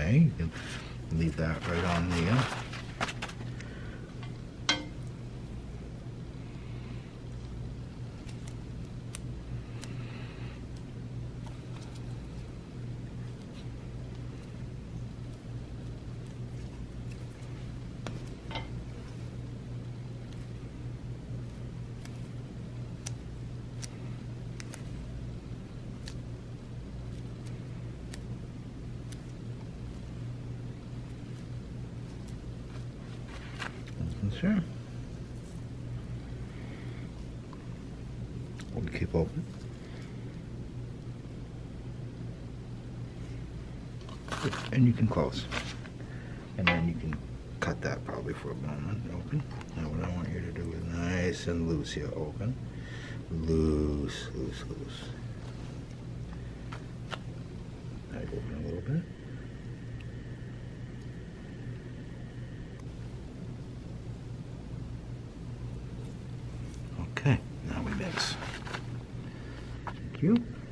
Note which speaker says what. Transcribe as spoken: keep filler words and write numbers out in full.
Speaker 1: Okay, you can leave that right on there. Sure. We'll keep open. And you can close. And then you can cut that probably for a moment. Open. Now what I want you to do is nice and loose here. Open. Loose, loose, loose. Now you open a little bit. Okay, now we mix. Thank you.